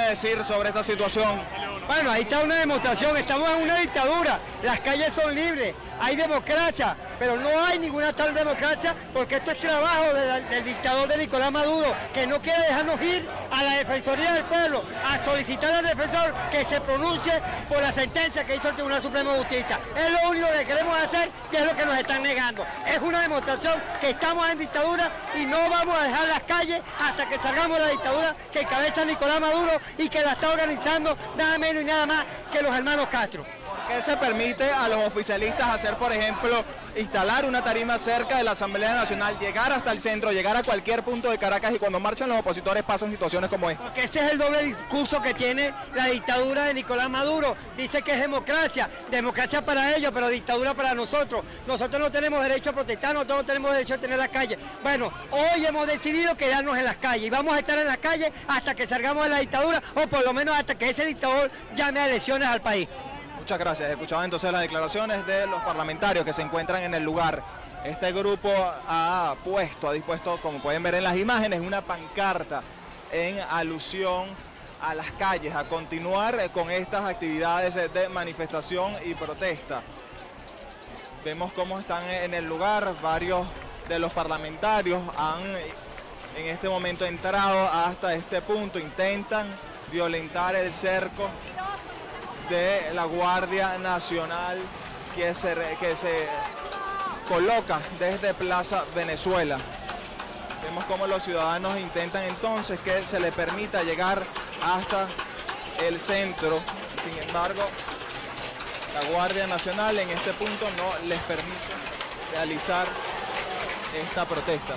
puede decir sobre esta situación? Bueno, ahí está una demostración, estamos en una dictadura, las calles son libres, hay democracia, pero no hay ninguna tal democracia porque esto es trabajo del dictador de Nicolás Maduro, que no quiere dejarnos ir a la Defensoría del Pueblo, a solicitar al defensor que se pronuncie por la sentencia que hizo el Tribunal Supremo de Justicia. Es lo único que queremos hacer y es lo que nos están negando. Es una demostración que estamos en dictadura y no vamos a dejar las calles hasta que salgamos de la dictadura que encabeza Nicolás Maduro y que la está organizando nada menos y nada más que los hermanos Castro. ¿Por qué se permite a los oficialistas hacer, por ejemplo, instalar una tarima cerca de la Asamblea Nacional, llegar hasta el centro, llegar a cualquier punto de Caracas y cuando marchan los opositores pasan situaciones como esta? Porque ese es el doble discurso que tiene la dictadura de Nicolás Maduro. Dice que es democracia, democracia para ellos, pero dictadura para nosotros. Nosotros no tenemos derecho a protestar, nosotros no tenemos derecho a tener la calle. Bueno, hoy hemos decidido quedarnos en las calles y vamos a estar en las calles hasta que salgamos de la dictadura o por lo menos hasta que ese dictador llame a elecciones al país. Muchas gracias. Escuchaba entonces las declaraciones de los parlamentarios que se encuentran en el lugar. Este grupo ha dispuesto, como pueden ver en las imágenes, una pancarta en alusión a las calles, a continuar con estas actividades de manifestación y protesta. Vemos cómo están en el lugar, varios de los parlamentarios han en este momento entrado hasta este punto, intentan violentar el cerco de la Guardia Nacional que se coloca desde Plaza Venezuela. Vemos cómo los ciudadanos intentan entonces que se les permita llegar hasta el centro. Sin embargo, la Guardia Nacional en este punto no les permite realizar esta protesta.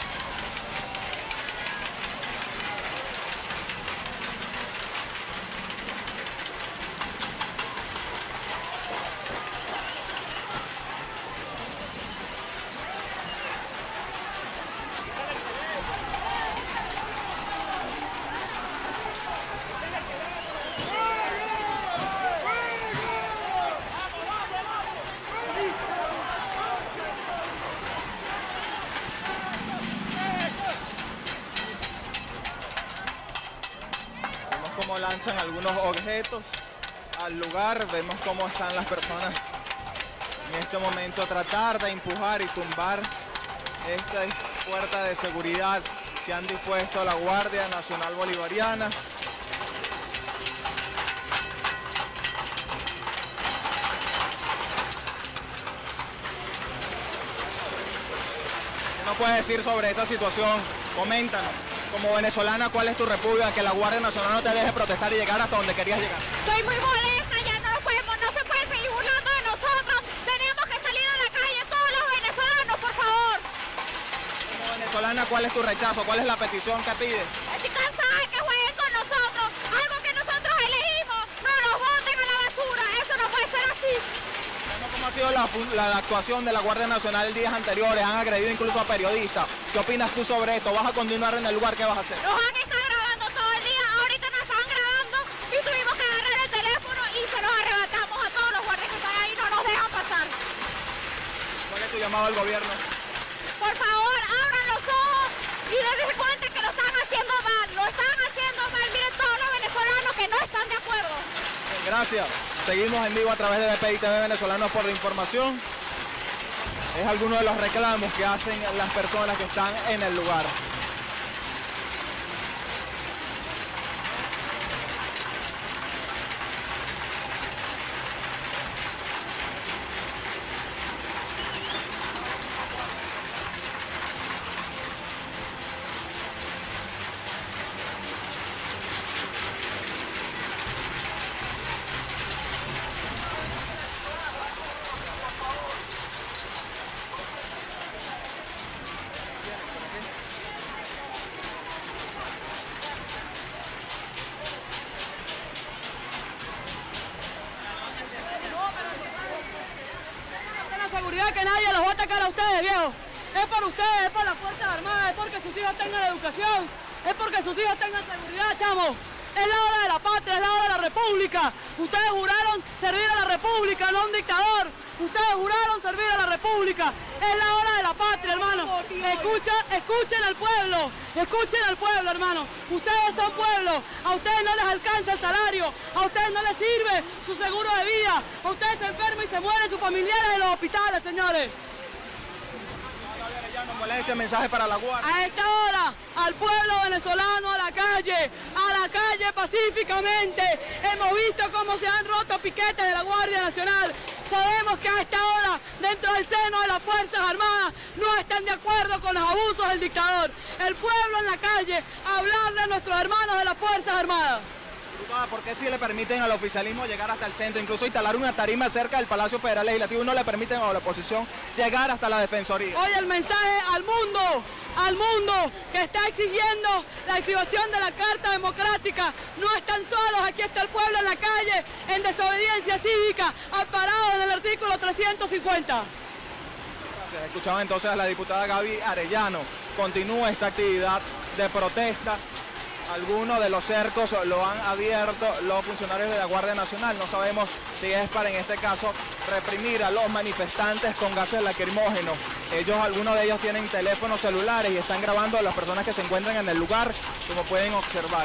Cómo lanzan algunos objetos al lugar, vemos cómo están las personas en este momento tratar de empujar y tumbar esta puerta de seguridad que han dispuesto la Guardia Nacional Bolivariana. ¿Qué nos puedes decir sobre esta situación? Coméntanos. Como venezolana, ¿cuál es tu repudio a que la Guardia Nacional no te deje protestar y llegar hasta donde querías llegar? Estoy muy molesta, ya no se puede seguir burlando de nosotros. Tenemos que salir a la calle todos los venezolanos, por favor. Como venezolana, ¿cuál es tu rechazo? ¿Cuál es la petición que pides? Estoy cansada de que jueguen con nosotros. Algo que nosotros elegimos, no nos boten a la basura. Eso no puede ser así. ¿Cómo ha sido la actuación de la Guardia Nacional días anteriores? Han agredido incluso a periodistas. ¿Qué opinas tú sobre esto? ¿Vas a continuar en el lugar? ¿Qué vas a hacer? Nos han estado grabando todo el día. Ahorita nos están grabando y tuvimos que agarrar el teléfono y se los arrebatamos a todos los guardias que están ahí. No nos dejan pasar. ¿Cuál es tu llamado al gobierno? Por favor, abran los ojos y dense cuenta que lo están haciendo mal. Lo están haciendo mal. Miren todos los venezolanos que no están de acuerdo. Bien, gracias. Seguimos en vivo a través de BPI TV Venezolanos por la información. Es alguno de los reclamos que hacen las personas que están en el lugar. Seguridad que nadie los va a atacar a ustedes, viejo. Es por ustedes, es por las Fuerzas Armadas, es porque sus hijos tengan educación, es porque sus hijos tengan seguridad, chamo. Es la hora de la patria, es la hora de la república. Ustedes juraron servir a la República, no a un dictador. Ustedes juraron servir a la República. Es la hora de la patria, hermano. Escuchen al pueblo, hermano. Ustedes son pueblo. A ustedes no les alcanza el salario. A ustedes no les sirve su seguro de vida. A ustedes se enferman y se mueren sus familiares en los hospitales, señores. ¿Cuál es ese mensaje para la Guardia? A esta hora, al pueblo venezolano a la calle pacíficamente. Hemos visto cómo se han roto piquetes de la Guardia Nacional. Sabemos que a esta hora, dentro del seno de las Fuerzas Armadas, no están de acuerdo con los abusos del dictador. El pueblo en la calle, a hablarle a nuestros hermanos de las Fuerzas Armadas. ¿Por qué si le permiten al oficialismo llegar hasta el centro, incluso instalar una tarima cerca del Palacio Federal Legislativo, no le permiten a la oposición llegar hasta la Defensoría? Oye, el mensaje al mundo que está exigiendo la activación de la Carta Democrática. No están solos, aquí está el pueblo en la calle, en desobediencia cívica, amparados en el artículo 350. Gracias. Escuchaba entonces a la diputada Gaby Arellano. Continúa esta actividad de protesta. Algunos de los cercos lo han abierto los funcionarios de la Guardia Nacional. No sabemos si es para, en este caso, reprimir a los manifestantes con gases lacrimógenos. Algunos de ellos tienen teléfonos celulares y están grabando a las personas que se encuentran en el lugar, como pueden observar.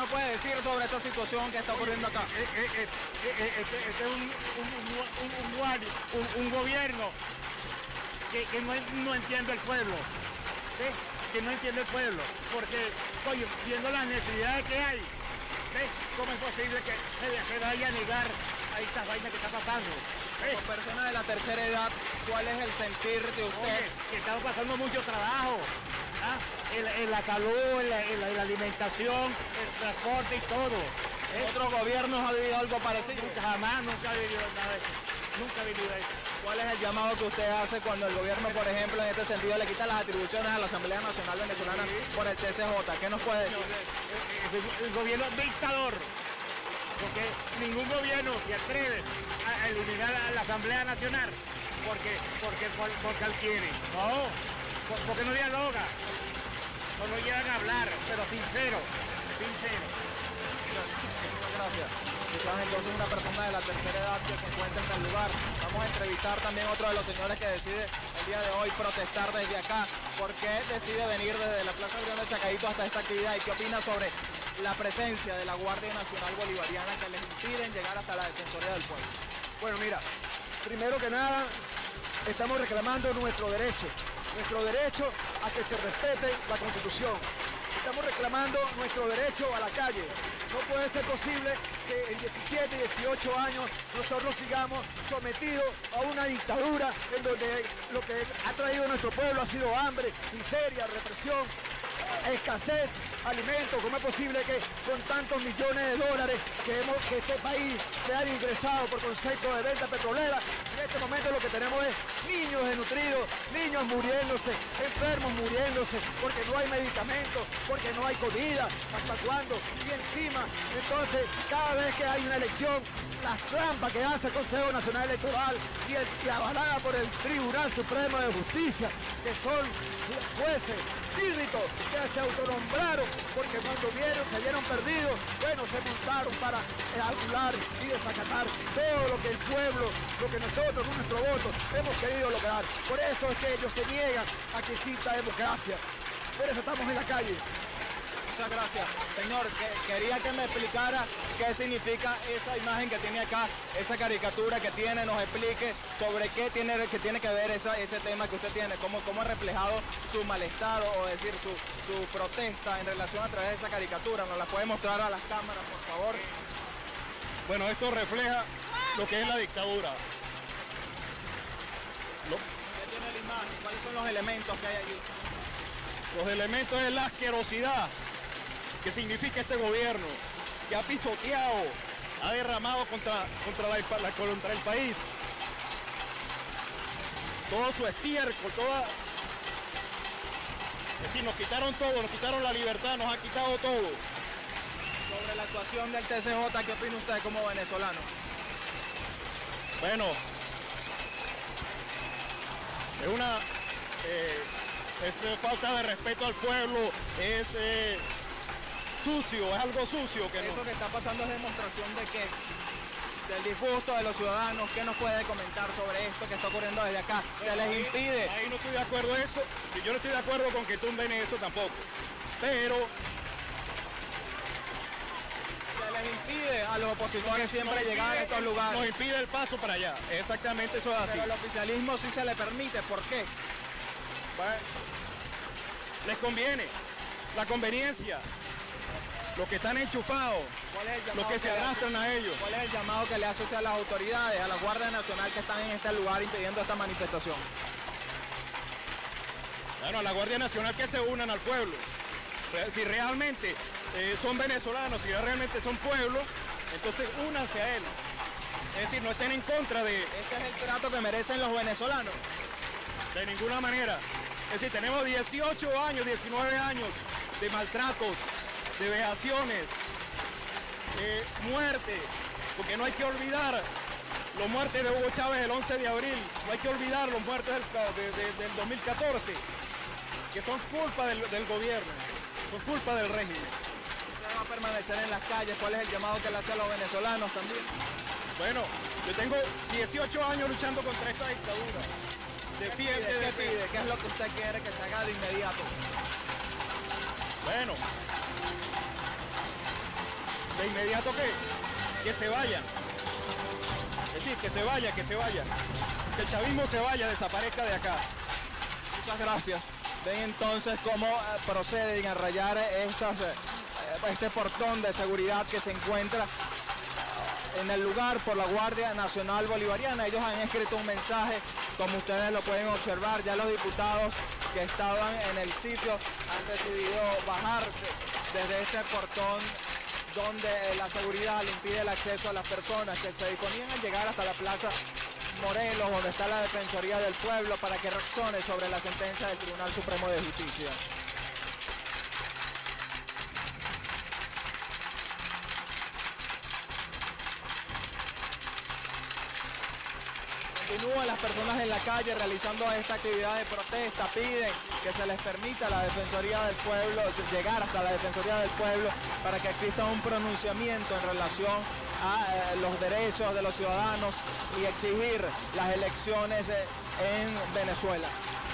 nos puede decir sobre esta situación que está ocurriendo acá? Este es un gobierno que no entiende el pueblo, ¿sí? Que no entiende el pueblo, porque, oye, viendo las necesidades que hay, ¿sí? ¿Cómo es posible que se vaya a negar a estas vainas que está pasando? Como persona de la tercera edad, ¿cuál es el sentir de usted? Oye, que estamos pasando mucho trabajo, ¿ah? En la salud, en la alimentación, el transporte y todo. ¿Otros gobiernos ha habido algo parecido? Jamás, nunca he vivido nada de eso. Nunca he vivido eso. ¿Cuál es el llamado que usted hace cuando el gobierno, por ejemplo, en este sentido le quita las atribuciones a la Asamblea Nacional Venezolana por el TCJ? ¿Qué nos puede decir? El gobierno dictador, porque ningún gobierno se atreve a eliminar a la Asamblea Nacional porque él quiere. No, porque no dialoga, no llegan a hablar, pero sincero. Gracias. Quizás entonces una persona de la tercera edad que se encuentra en el lugar. Vamos a entrevistar también a otro de los señores que decide el día de hoy protestar desde acá. ¿Por qué decide venir desde la Plaza Brión de Chacaíto hasta esta actividad? ¿Y qué opina sobre la presencia de la Guardia Nacional Bolivariana que les impiden llegar hasta la Defensoría del Pueblo? Bueno, mira, primero que nada, estamos reclamando nuestro derecho a que se respete la Constitución. Estamos reclamando nuestro derecho a la calle. No puede ser posible que en 17, 18 años nosotros sigamos sometidos a una dictadura en donde lo que ha traído a nuestro pueblo ha sido hambre, miseria, represión, escasez, alimentos. ¿Cómo es posible que con tantos millones de dólares que este país se han ingresado por concepto de venta petrolera, en este momento lo que tenemos es niños desnutridos, niños muriéndose, enfermos muriéndose, porque no hay medicamentos, porque no hay comida, ¿hasta cuándo? Y encima, entonces, cada vez que hay una elección, las trampas que hace el Consejo Nacional Electoral y avalada por el Tribunal Supremo de Justicia, que son jueces írbitros que se autonombraron porque cuando se vieron perdidos, bueno, se montaron para anular y desacatar todo lo que el pueblo, lo que nosotros con nuestro voto hemos querido lograr. Por eso es que ellos se niegan a que exista democracia. Por eso estamos en la calle. Muchas gracias. Señor, quería que me explicara qué significa esa imagen que tiene acá, esa caricatura que tiene, nos explique sobre qué tiene que ver ese tema que usted tiene, cómo ha reflejado su malestar o decir su protesta en relación a través de esa caricatura. ¿Nos la puede mostrar a las cámaras, por favor? Bueno, esto refleja lo que es la dictadura. ¿Qué tiene la imagen? ¿Cuáles son los elementos que hay aquí? Los elementos es la asquerosidad que significa este gobierno, que ha pisoteado, ha derramado contra el país todo su estiércol, es decir, nos quitaron todo, nos quitaron la libertad, nos ha quitado todo. Sobre la actuación del TCJ, ¿qué opina usted como venezolano? Bueno, es falta de respeto al pueblo, es sucio, es algo sucio. Eso que está pasando es demostración de que del disgusto de los ciudadanos. ¿Qué nos puede comentar sobre esto que está ocurriendo desde acá? Se les impide. Ahí no estoy de acuerdo en eso, y yo no estoy de acuerdo con que tumben eso tampoco, pero se les impide a los opositores siempre llegar a estos lugares. Nos impide el paso para allá, exactamente, eso es así. Pero al oficialismo sí se le permite, ¿por qué? Bueno, les conviene, la conveniencia, los que están enchufados, los que se arrastran a ellos. ¿Cuál es el llamado que le hace usted a las autoridades, a la Guardia Nacional que están en este lugar impidiendo esta manifestación? Bueno, a la Guardia Nacional que se unan al pueblo. Si realmente son venezolanos, si realmente son pueblo, entonces únanse a él. Es decir, no estén en contra de... ¿Este es el trato que merecen los venezolanos? De ninguna manera. Es decir, tenemos 18 años, 19 años de maltratos, de vejaciones, muerte, porque no hay que olvidar los muertes de Hugo Chávez el 11 de abril, no hay que olvidar los muertos del 2014, que son culpa del gobierno, son culpa del régimen. ¿Usted va a permanecer en las calles? ¿Cuál es el llamado que le hace a los venezolanos también? Bueno, yo tengo 18 años luchando contra esta dictadura. ¿Qué pide? ¿Qué es lo que usted quiere que se haga de inmediato? Bueno, de inmediato que se vayan. Es decir, que se vaya. Que el chavismo se vaya, desaparezca de acá. Muchas gracias. Ven entonces cómo proceden a rayar este portón de seguridad que se encuentra en el lugar por la Guardia Nacional Bolivariana. Ellos han escrito un mensaje, como ustedes lo pueden observar. Ya los diputados que estaban en el sitio han decidido bajarse desde este portón donde la seguridad le impide el acceso a las personas que se disponían a llegar hasta la Plaza Morelos, donde está la Defensoría del Pueblo, para que reaccione sobre la sentencia del Tribunal Supremo de Justicia. Continúan las personas en la calle realizando esta actividad de protesta, piden que se les permita a la Defensoría del Pueblo llegar hasta la Defensoría del Pueblo para que exista un pronunciamiento en relación a los derechos de los ciudadanos y exigir las elecciones en Venezuela.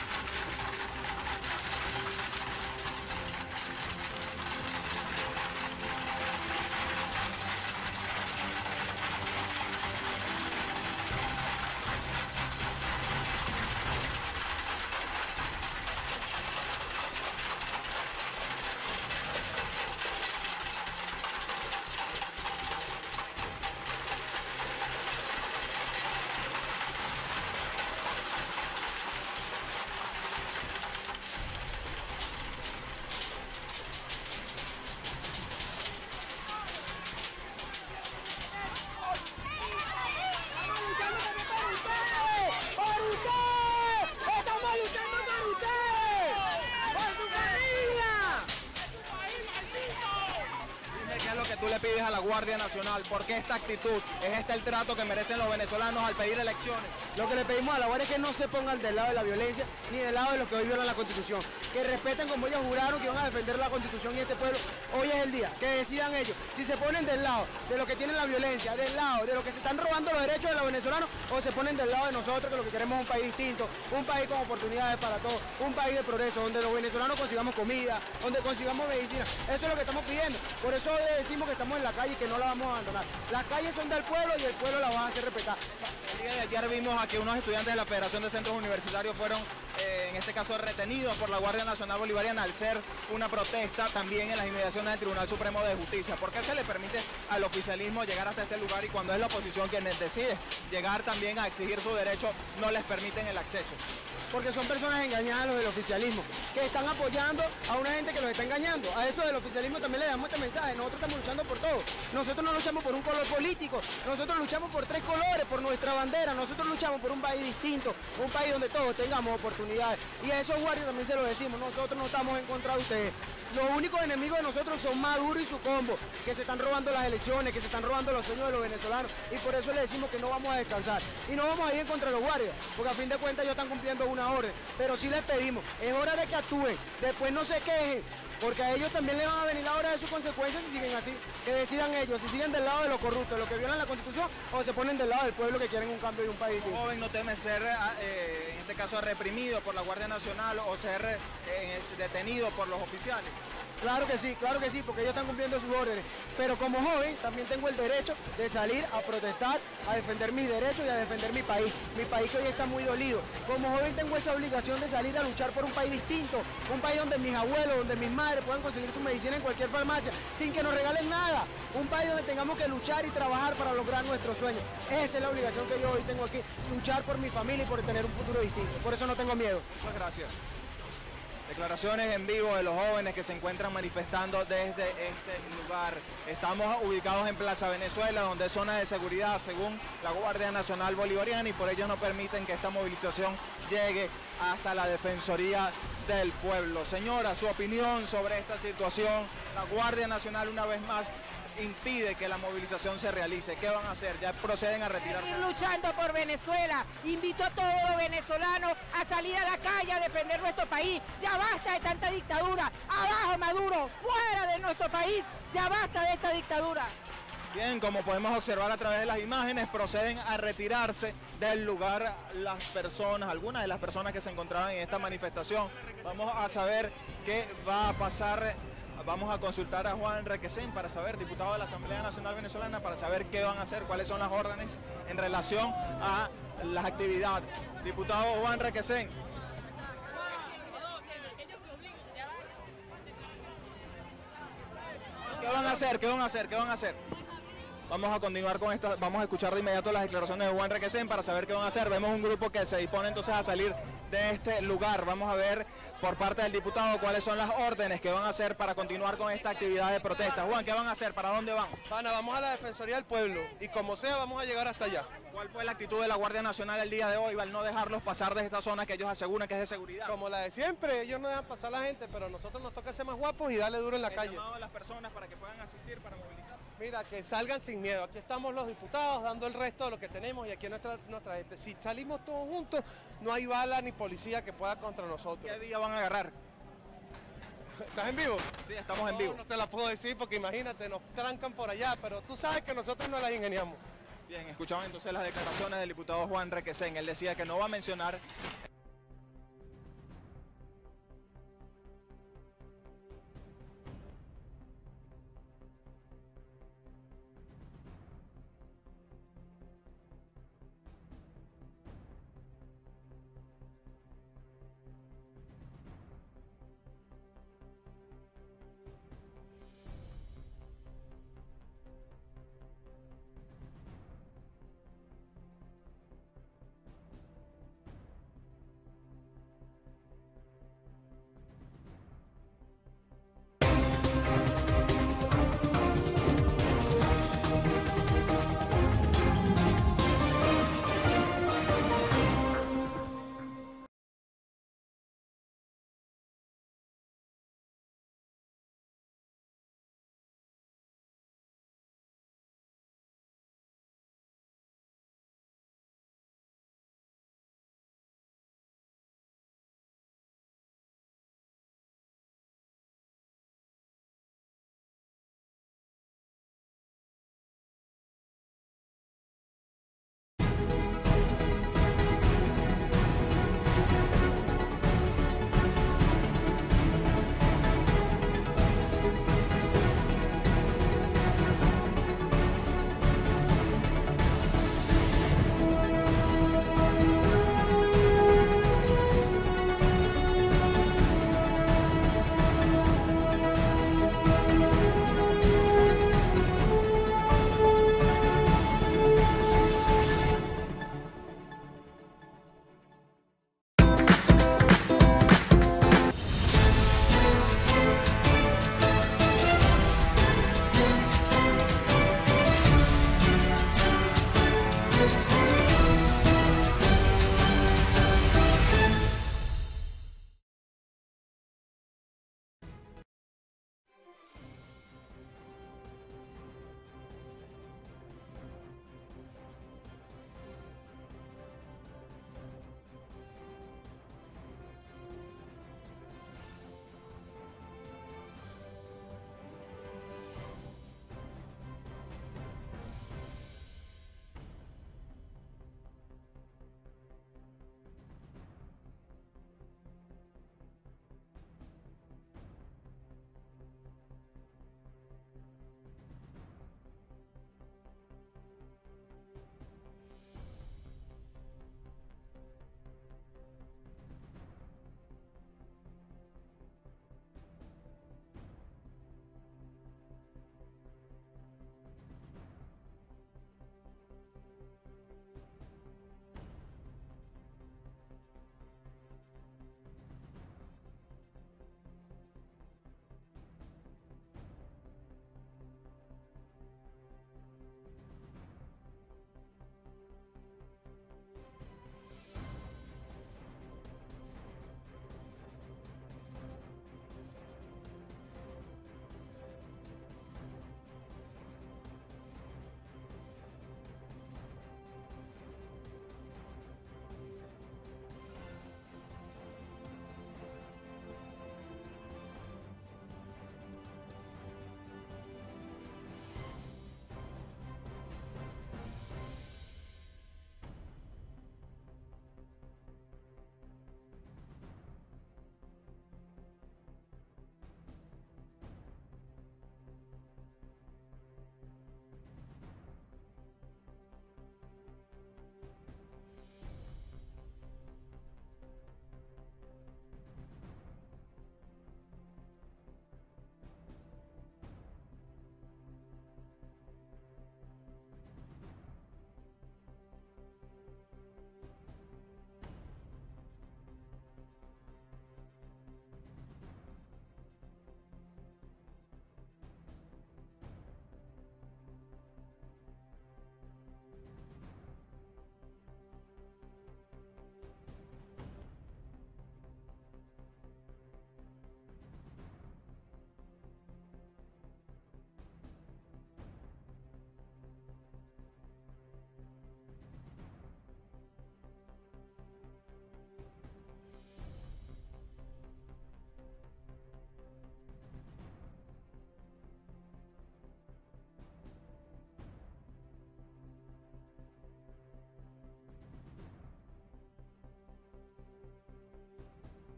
Tú le pides a la Guardia Nacional, ¿por qué esta actitud? ¿Es este el trato que merecen los venezolanos al pedir elecciones? Lo que le pedimos a la Guardia es que no se pongan del lado de la violencia ni del lado de los que hoy violan la Constitución, que respeten como ellos juraron que iban a defender la Constitución y este pueblo. Hoy es el día, que decidan ellos si se ponen del lado de los que tienen la violencia, del lado de los que se están robando los derechos de los venezolanos, o se ponen del lado de nosotros, que lo que queremos es un país distinto, un país con oportunidades para todos, un país de progreso, donde los venezolanos consigamos comida, donde consigamos medicina. Eso es lo que estamos pidiendo. Por eso hoy le decimos que estamos en la calle y que no la vamos a abandonar. Las calles son del pueblo y el pueblo la va a hacer respetar. El día de ayer vimos a que unos estudiantes de la Federación de Centros Universitarios fueron, en este caso, retenidos por la Guardia Nacional Bolivariana al ser una protesta también en las inmediaciones del Tribunal Supremo de Justicia. ¿Por qué se le permite al oficialismo llegar hasta este lugar y cuando es la oposición quien decide llegar también a exigir su derecho, no les permiten el acceso? Porque son personas engañadas los del oficialismo, que están apoyando a una gente que los está engañando. A eso del oficialismo también le damos este mensaje. Nosotros estamos luchando por todo. Nosotros no luchamos por un color político, nosotros luchamos por 3 colores, por nuestra bandera. Nosotros luchamos por un país distinto, un país donde todos tengamos oportunidades. Y a esos guardias también se lo decimos, nosotros no estamos en contra de ustedes. Los únicos enemigos de nosotros son Maduro y su combo, que se están robando las elecciones, que se están robando los sueños de los venezolanos, y por eso le decimos que no vamos a descansar. Y no vamos a ir en contra de los guardias, porque a fin de cuentas ellos están cumpliendo una orden, pero sí les pedimos, es hora de que actúen, después no se quejen, porque a ellos también les van a venir la hora de sus consecuencias si siguen así, que decidan ellos, si siguen del lado de los corruptos, de los que violan la Constitución, o se ponen del lado del pueblo que quieren un cambio y un país distinto. Joven no teme ser, en este caso, reprimido por la Guardia Nacional o ser detenido por los oficiales. Claro que sí, porque ellos están cumpliendo sus órdenes. Pero como joven también tengo el derecho de salir a protestar, a defender mis derechos y a defender mi país que hoy está muy dolido. Como joven tengo esa obligación de salir a luchar por un país distinto, un país donde mis abuelos, donde mis madres puedan conseguir su medicina en cualquier farmacia, sin que nos regalen nada. Un país donde tengamos que luchar y trabajar para lograr nuestros sueños. Esa es la obligación que yo hoy tengo aquí, luchar por mi familia y por tener un futuro distinto. Por eso no tengo miedo. Muchas gracias. Declaraciones en vivo de los jóvenes que se encuentran manifestando desde este lugar. Estamos ubicados en Plaza Venezuela, donde es zona de seguridad según la Guardia Nacional Bolivariana y por ello no permiten que esta movilización llegue hasta la Defensoría del Pueblo. Señora, su opinión sobre esta situación. La Guardia Nacional una vez más impide que la movilización se realice. ¿Qué van a hacer? ¿Ya proceden a retirarse? Luchando por Venezuela. Invito a todos los venezolanos a salir a la calle a defender nuestro país. Ya basta de tanta dictadura. Abajo Maduro, fuera de nuestro país. Ya basta de esta dictadura. Bien, como podemos observar a través de las imágenes, proceden a retirarse del lugar las personas, algunas de las personas que se encontraban en esta manifestación. Vamos a saber qué va a pasar Vamos a consultar a Juan Requesén para saber, diputado de la Asamblea Nacional Venezolana, para saber qué van a hacer, cuáles son las órdenes en relación a las actividades. Diputado Juan Requesén. ¿Qué van a hacer? ¿Qué van a hacer? ¿Qué van a hacer? Vamos a continuar con esto, vamos a escuchar de inmediato las declaraciones de Juan Requesén para saber qué van a hacer. Vemos un grupo que se dispone entonces a salir de este lugar. Vamos a ver por parte del diputado cuáles son las órdenes que van a hacer para continuar con esta actividad de protesta. Juan, ¿qué van a hacer? ¿Para dónde van? Pana, vamos a la Defensoría del Pueblo y como sea vamos a llegar hasta allá. ¿Cuál fue la actitud de la Guardia Nacional el día de hoy al no dejarlos pasar de esta zona que ellos aseguran que es de seguridad? Como la de siempre, ellos no dejan pasar a la gente, pero a nosotros nos toca ser más guapos y darle duro en la calle. Llamado a las personas para que puedan asistir, para movilizarse. Mira, que salgan sin miedo. Aquí estamos los diputados dando el resto de lo que tenemos y aquí nuestra gente. Si salimos todos juntos, no hay bala ni policía que pueda contra nosotros. ¿Qué día van a agarrar? ¿Estás en vivo? Sí, estamos en vivo. No te la puedo decir porque imagínate, nos trancan por allá, pero tú sabes que nosotros no las ingeniamos. Bien, escuchamos entonces las declaraciones del diputado Juan Requesén. Él decía que no va a mencionar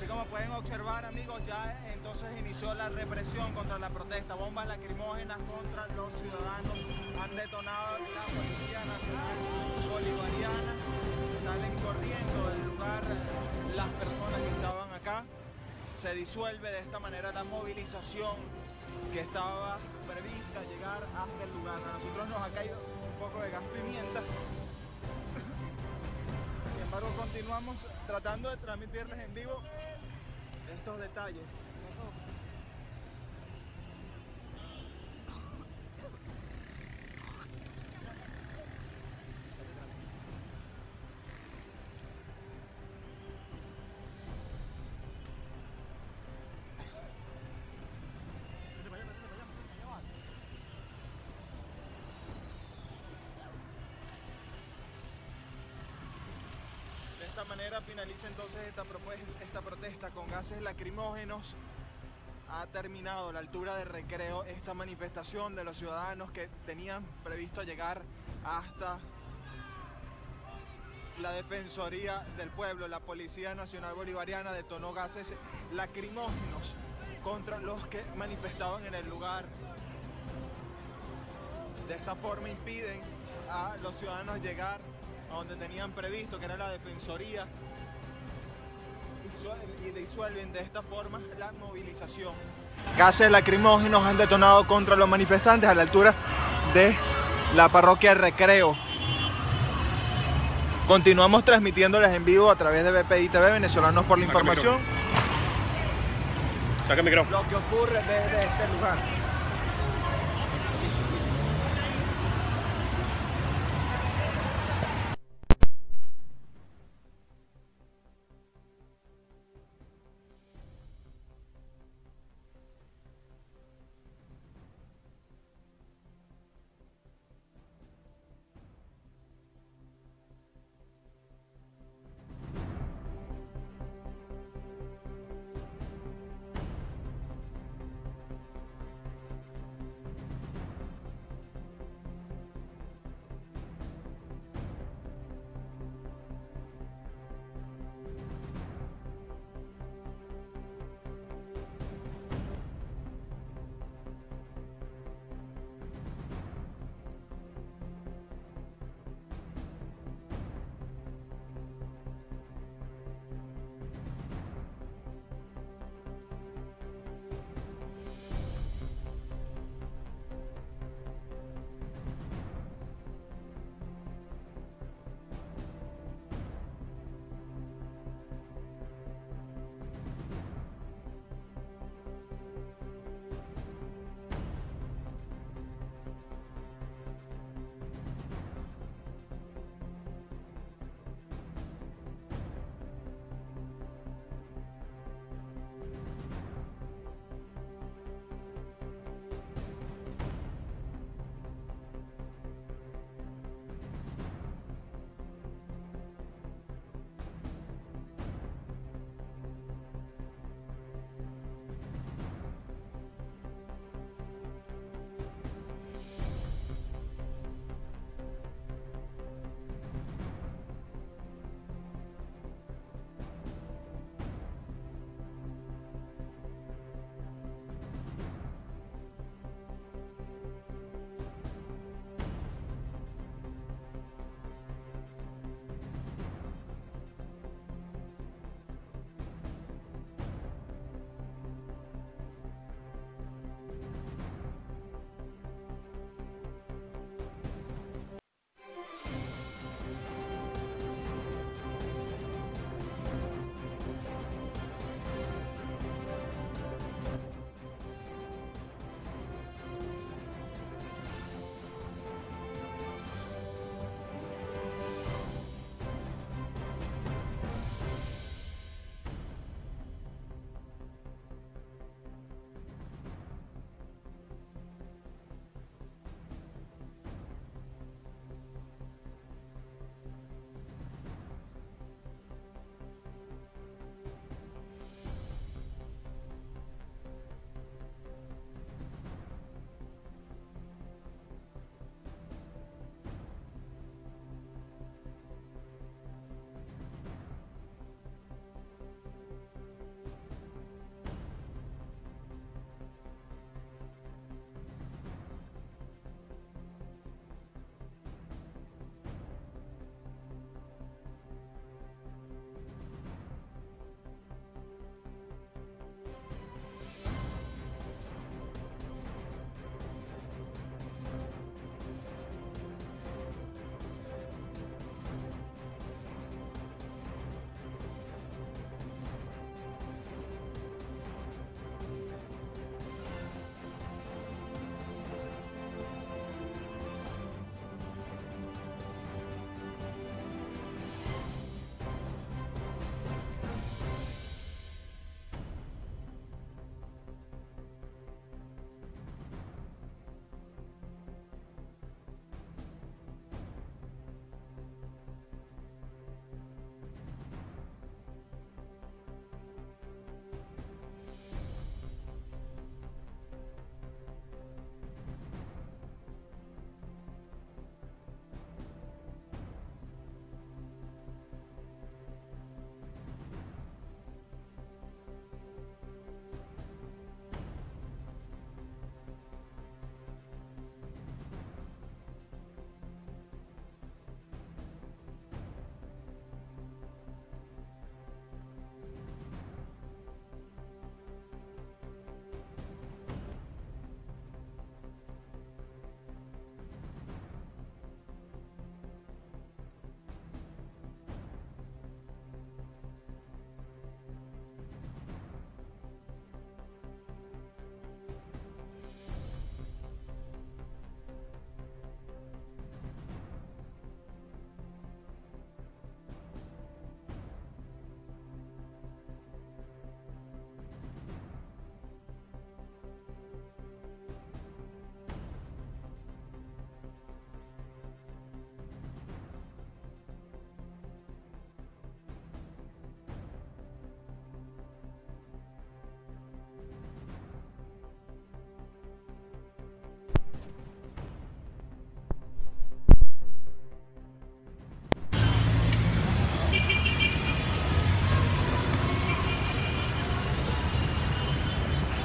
como pueden observar, amigos, ya entonces inició la represión contra la protesta. Bombas lacrimógenas contra los ciudadanos han detonado la Policía Nacional Bolivariana. Salen corriendo del lugar las personas que estaban acá. Se disuelve de esta manera la movilización que estaba prevista llegar hasta el lugar. A nosotros nos ha caído un poco de gas pimienta. Sin embargo, continuamos tratando de transmitirles en vivo estos detalles. De esta manera finaliza entonces esta protesta con gases lacrimógenos. Ha terminado a la altura de Recreo esta manifestación de los ciudadanos que tenían previsto llegar hasta la Defensoría del Pueblo. La Policía Nacional Bolivariana detonó gases lacrimógenos contra los que manifestaban en el lugar. De esta forma impiden a los ciudadanos llegar a donde tenían previsto, que era la Defensoría, y disuelven de esta forma la movilización. Gases lacrimógenos han detonado contra los manifestantes a la altura de la parroquia Recreo. Continuamos transmitiéndoles en vivo a través de BPI TV, Venezolanos por la Información. Saca el micrófono. Lo que ocurre desde este lugar.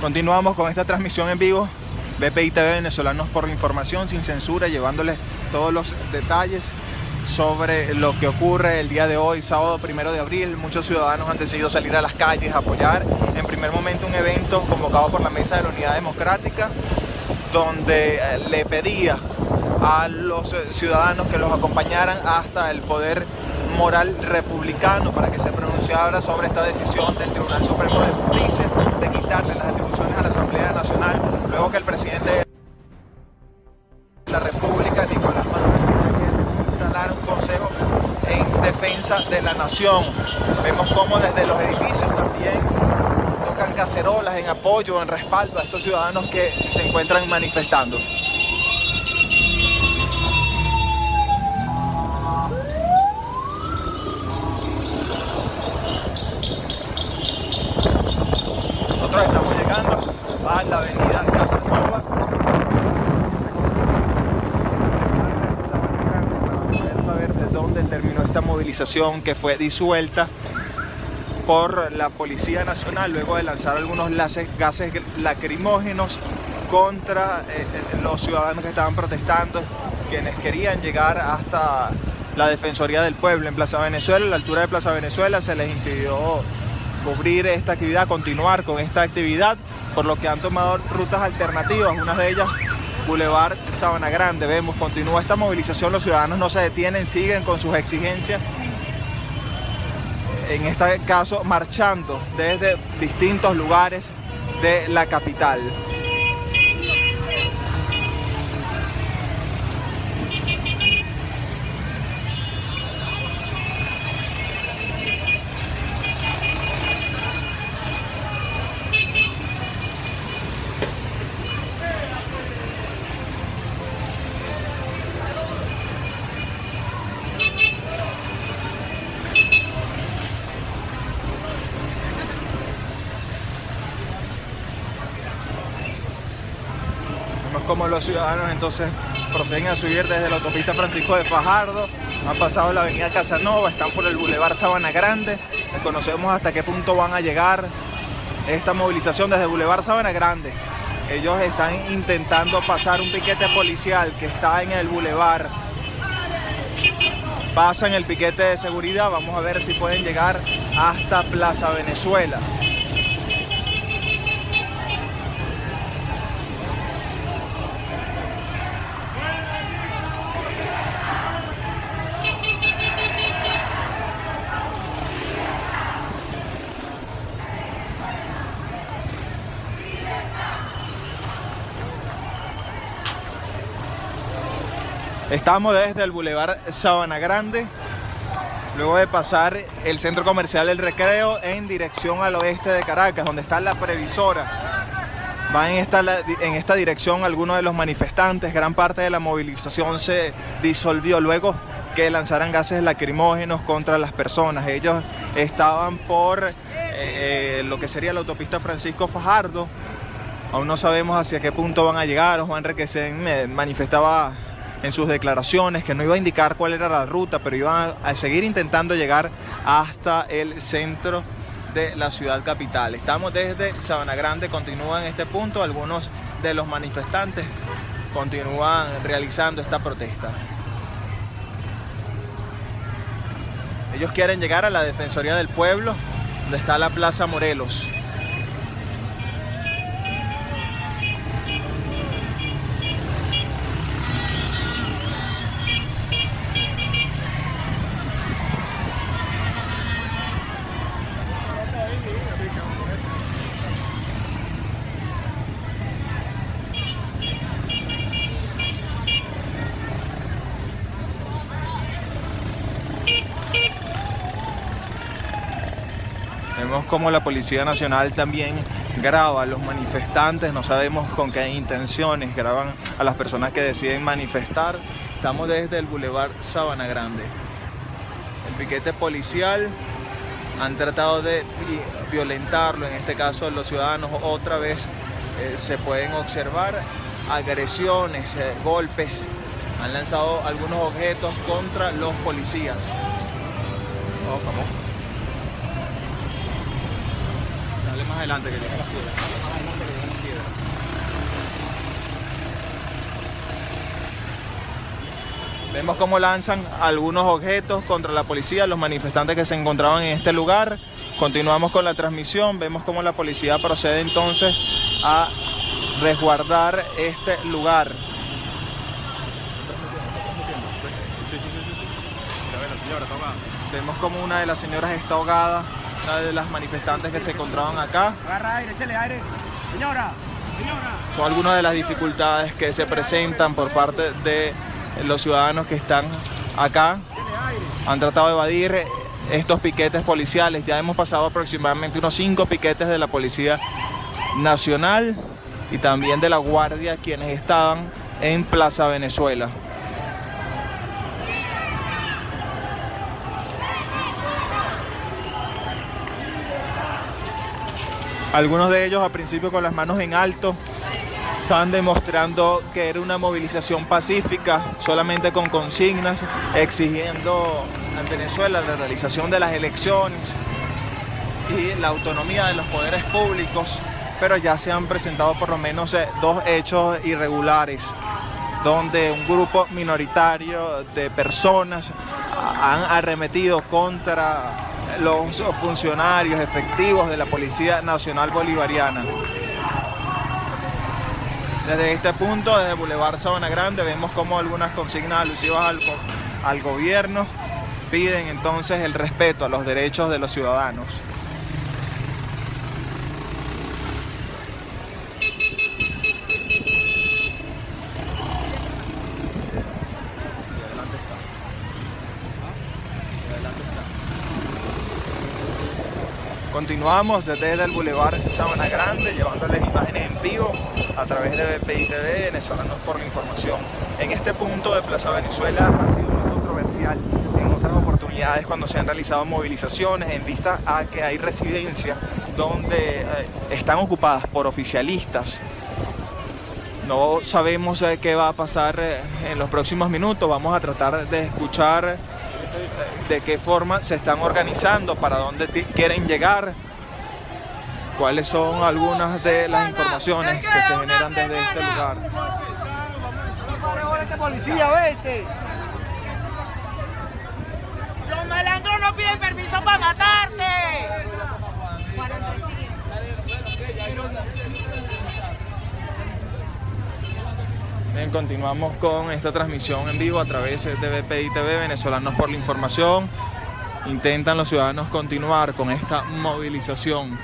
Continuamos con esta transmisión en vivo. BPI TV Venezolanos por la Información sin censura, llevándoles todos los detalles sobre lo que ocurre el día de hoy, sábado 1 de abril. Muchos ciudadanos han decidido salir a las calles a apoyar en primer momento un evento convocado por la Mesa de la Unidad Democrática, donde le pedía a los ciudadanos que los acompañaran hasta el poder moral republicano para que se pronunciara sobre esta decisión del Tribunal Supremo de Justicia de quitarle las atribuciones a la Asamblea Nacional, luego que el presidente de la República, Nicolás Maduro, instalara un consejo en defensa de la nación. Vemos cómo desde los edificios también tocan cacerolas en apoyo, en respaldo a estos ciudadanos que se encuentran manifestando. Nosotros estamos llegando a la avenida Casanova para poder saber de dónde terminó esta movilización que fue disuelta por la Policía Nacional luego de lanzar algunos gases lacrimógenos contra los ciudadanos que estaban protestando, quienes querían llegar hasta la Defensoría del Pueblo en Plaza Venezuela. A la altura de Plaza Venezuela se les impidió cubrir esta actividad, continuar con esta actividad, por lo que han tomado rutas alternativas, una de ellas Boulevard Sabana Grande. Vemos, continúa esta movilización, los ciudadanos no se detienen, siguen con sus exigencias, en este caso marchando desde distintos lugares de la capital. Como los ciudadanos entonces proceden a subir desde la autopista Francisco de Fajardo, han pasado la avenida Casanova, están por el Boulevard Sabana Grande. Desconocemos hasta qué punto van a llegar esta movilización desde Boulevard Sabana Grande. Ellos están intentando pasar un piquete policial que está en el Boulevard. Pasan el piquete de seguridad, vamos a ver si pueden llegar hasta Plaza Venezuela. Estamos desde el Boulevard Sabana Grande, luego de pasar el centro comercial El Recreo en dirección al oeste de Caracas, donde está la Previsora. Va en esta dirección algunos de los manifestantes. Gran parte de la movilización se disolvió luego que lanzaran gases lacrimógenos contra las personas. Ellos estaban por lo que sería la autopista Francisco Fajardo. Aún no sabemos hacia qué punto van a llegar. Juan Requesén manifestaba en sus declaraciones que no iba a indicar cuál era la ruta, pero iban a seguir intentando llegar hasta el centro de la ciudad capital. Estamos desde Sabana Grande, continúan en este punto, algunos de los manifestantes continúan realizando esta protesta. Ellos quieren llegar a la Defensoría del Pueblo, donde está la Plaza Morelos. Vemos como la Policía Nacional también graba a los manifestantes, no sabemos con qué intenciones, graban a las personas que deciden manifestar. Estamos desde el Boulevard Sabana Grande. El piquete policial han tratado de violentarlo, en este caso los ciudadanos. Otra vez se pueden observar agresiones, golpes. Han lanzado algunos objetos contra los policías. Vamos. Dale más adelante que llega la fila. Vemos cómo lanzan algunos objetos contra la policía, los manifestantes que se encontraban en este lugar. Continuamos con la transmisión, vemos cómo la policía procede entonces a resguardar este lugar. Vemos como una de las señoras está ahogada, una de las manifestantes que se encontraban acá. Agarra aire, échale aire. Señora, señora. Son algunas de las dificultades que se presentan por parte de los ciudadanos que están acá. Han tratado de evadir estos piquetes policiales. Ya hemos pasado aproximadamente unos 5 piquetes de la Policía Nacional y también de la Guardia, quienes estaban en Plaza Venezuela. Algunos de ellos, al principio con las manos en alto, estaban demostrando que era una movilización pacífica, solamente con consignas, exigiendo en Venezuela la realización de las elecciones y la autonomía de los poderes públicos, pero ya se han presentado por lo menos 2 hechos irregulares, donde un grupo minoritario de personas han arremetido contra los funcionarios efectivos de la Policía Nacional Bolivariana. Desde este punto, desde Boulevard Sabana Grande, vemos como algunas consignas alusivas al gobierno piden entonces el respeto a los derechos de los ciudadanos. Continuamos desde el Boulevard Sabana Grande, llevándoles imágenes en vivo a través de BPI TV, Venezolanos por la Información. En este punto de Plaza Venezuela ha sido muy controversial en otras oportunidades cuando se han realizado movilizaciones en vista a que hay residencias donde están ocupadas por oficialistas. No sabemos qué va a pasar en los próximos minutos. Vamos a tratar de escuchar de qué forma se están organizando, para dónde quieren llegar, cuáles son algunas de las informaciones que se generan desde este lugar. Los malandros no piden permiso para matarte. Bien, continuamos con esta transmisión en vivo a través de BPI TV, Venezolanos por la Información. Intentan los ciudadanos continuar con esta movilización.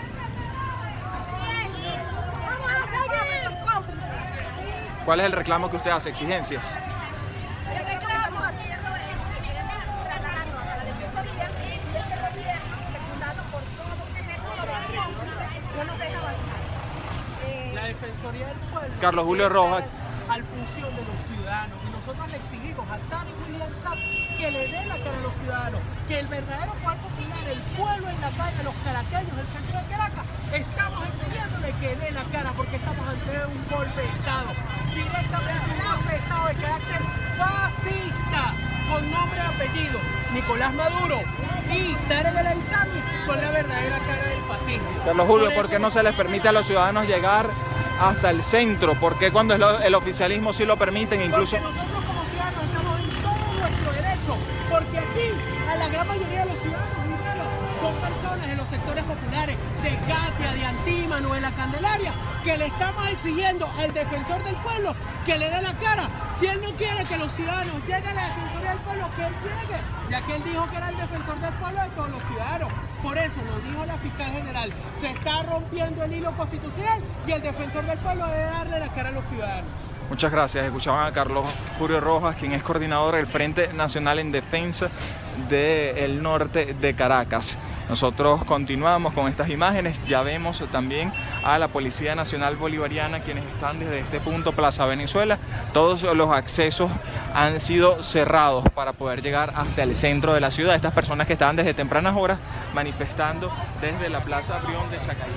¿Cuál es el reclamo que usted hace? ¿Exigencias? El reclamo haciendo que queremos trasladarnos a la Defensoría de este gobierno, secundado por todo un ejército de cómplices, no nos deja avanzar. La Defensoría del Pueblo. Carlos Julio Rojas. Al función de los ciudadanos, y nosotros le exigimos a Tani William Saab que le dé la cara a los ciudadanos, que el verdadero poder popular, el pueblo en la calle, los caraqueños, el centro de Caracas, estamos exigiéndole que dé la cara porque estamos ante un golpe de Estado, directamente un golpe de Estado de carácter fascista, con nombre y apellido. Nicolás Maduro y Tarek El Aissami son la verdadera cara del fascismo. Carlos Julio, ¿por qué no se les permite a los ciudadanos llegar hasta el centro? ¿Por qué cuando el oficialismo sí lo permiten incluso? Porque nosotros como ciudadanos estamos en todo nuestro derecho, porque aquí a la gran mayoría de los ciudadanos primero son personas en los sectores populares de Katia, de Antímano, de la Candelaria, que le estamos exigiendo al defensor del pueblo que le dé la cara. Si él no quiere que los ciudadanos lleguen a la Defensoría del Pueblo, que él llegue, ya que él dijo que era el defensor del pueblo de todos los ciudadanos. Por eso lo dijo la fiscal general, se está rompiendo el hilo constitucional y el defensor del pueblo debe darle la cara a los ciudadanos. Muchas gracias. Escuchaban a Carlos Julio Rojas, quien es coordinador del Frente Nacional en Defensa del Norte de Caracas. Nosotros continuamos con estas imágenes. Ya vemos también a la Policía Nacional Bolivariana, quienes están desde este punto, Plaza Venezuela. Todos los accesos han sido cerrados para poder llegar hasta el centro de la ciudad. Estas personas que estaban desde tempranas horas manifestando desde la Plaza Brión de Chacay.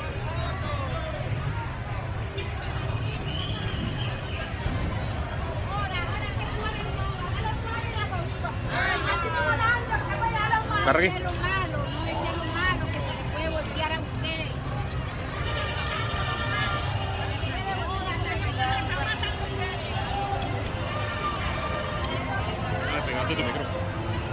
Cargue. Lo malo, no decía lo malo que se le puede voltear a usted. Quítate tu micrófono.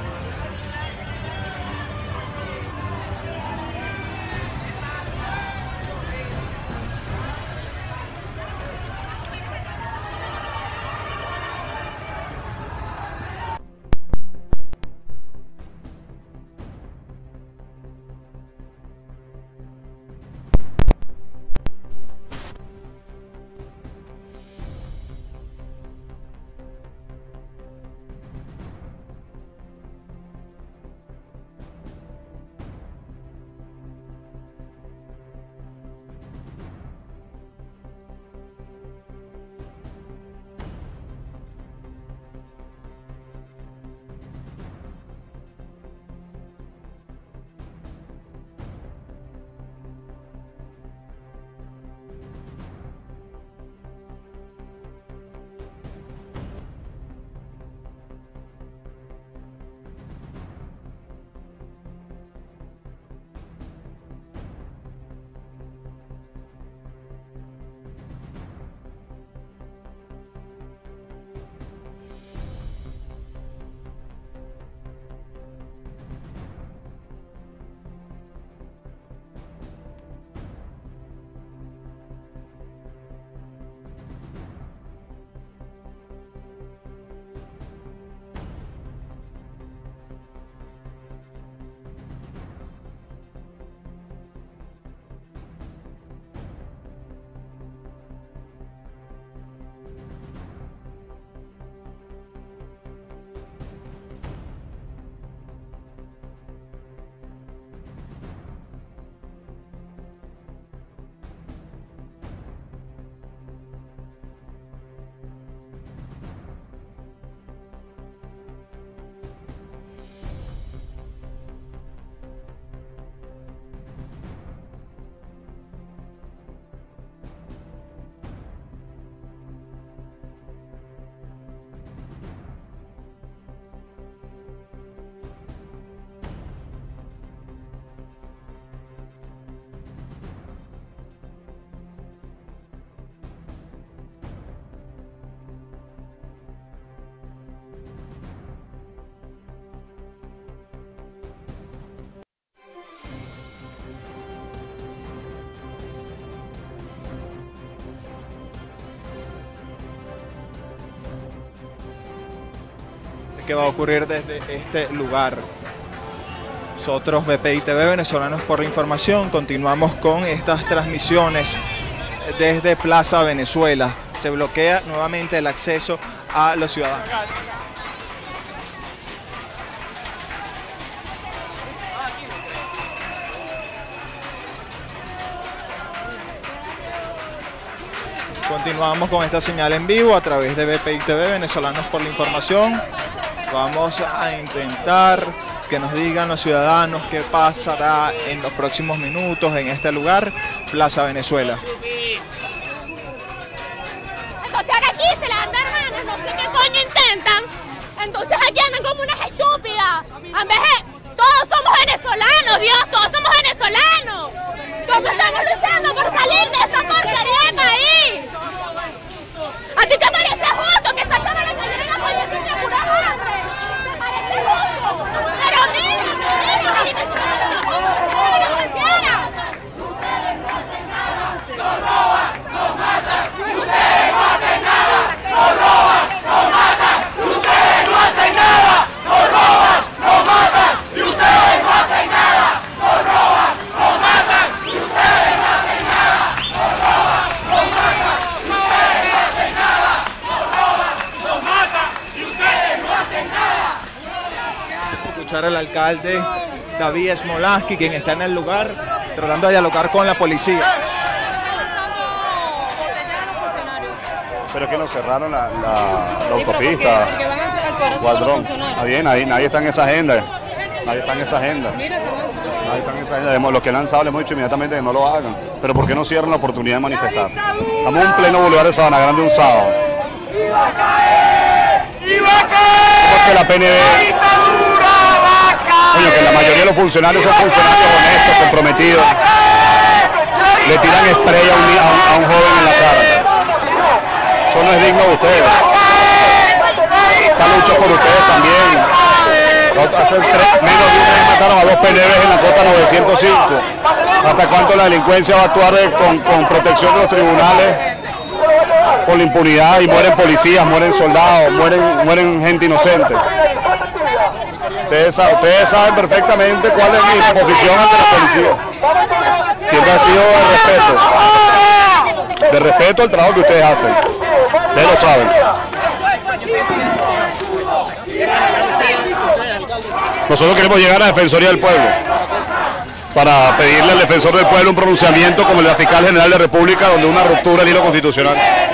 ¿Qué va a ocurrir desde este lugar? Nosotros, BPI TV, Venezolanos por la Información, continuamos con estas transmisiones desde Plaza Venezuela. Se bloquea nuevamente el acceso a los ciudadanos. Continuamos con esta señal en vivo a través de BPI TV, Venezolanos por la Información. Vamos a intentar que nos digan los ciudadanos qué pasará en los próximos minutos en este lugar, Plaza Venezuela. Entonces ahora aquí se la andan manos, no sé qué coño intentan. Entonces aquí andan como unas estúpidas. En vez de, todos somos venezolanos, Dios, todos somos venezolanos. ¿Cómo estamos luchando por salir de esta porquería de país? ¿A ti te parece justo que esa chama le cayera en la policía de pura hambre? ¿Te parece justo? Pero mira, me parece justo que la golpeara. Ustedes no hacen nada, nos roban, nos matan. Ustedes no hacen nada, nos roban, nos matan. Ustedes no hacen nada, nos roban, nos matan. Y ustedes no hacen nada, nos roban, nos matan. Y ustedes no hacen nada, nos roban, nos matan. Ustedes no hacen nada, nos roban, nos matan. Y ustedes no hacen nada. Escuchar al alcalde David Smolansky, quien está en el lugar tratando de dialogar con la policía. Pero es que nos cerraron la autopista. Porque van a actuar así Cuadrón. con los Está bien, nadie está en esa agenda. Nadie está en esa agenda. Nadie está en esa agenda. Los que le han lanzado le hemos dicho inmediatamente que no lo hagan. Pero ¿por qué no cierran la oportunidad de manifestar? Estamos en pleno Boulevard de Sabana Grande un sábado. ¡Iba a caer! ¡Iba a caer! Porque la PNV... Coño, que la mayoría de los funcionarios son funcionarios honestos, comprometidos. Le tiran spray a un joven en la cara. Eso no es digno de ustedes. Esta lucha por ustedes también. menos de un mes mataron a 2 PNVs en la Cota 905. ¿Hasta cuánto la delincuencia va a actuar con protección de los tribunales por la impunidad? Y mueren policías, mueren soldados, mueren gente inocente. Ustedes saben perfectamente cuál es mi posición ante la policía. Siempre ha sido de respeto al trabajo que ustedes hacen. Ustedes lo saben. Nosotros queremos llegar a la Defensoría del Pueblo para pedirle al Defensor del Pueblo un pronunciamiento como el de la Fiscal General de la República, donde una ruptura del hilo constitucional.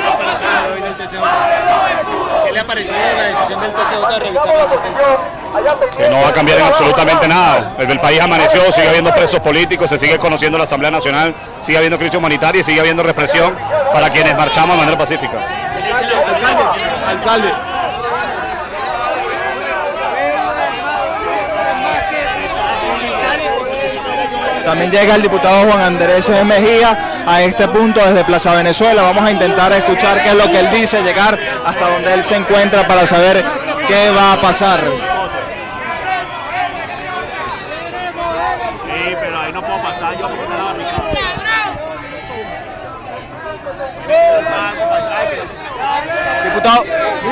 ¿Qué le ha parecido la decisión del TCJ de revisar la sentencia? Que no va a cambiar en absolutamente nada. El país amaneció, sigue habiendo presos políticos, se sigue conociendo la Asamblea Nacional, sigue habiendo crisis humanitaria y sigue habiendo represión para quienes marchamos de manera pacífica. Alcalde. También llega el diputado Juan Andrés Mejía a este punto desde Plaza Venezuela. Vamos a intentar escuchar qué es lo que él dice, llegar hasta donde él se encuentra para saber qué va a pasar. Sí, pero ahí no puedo pasar yo porque está la barricada. Diputado,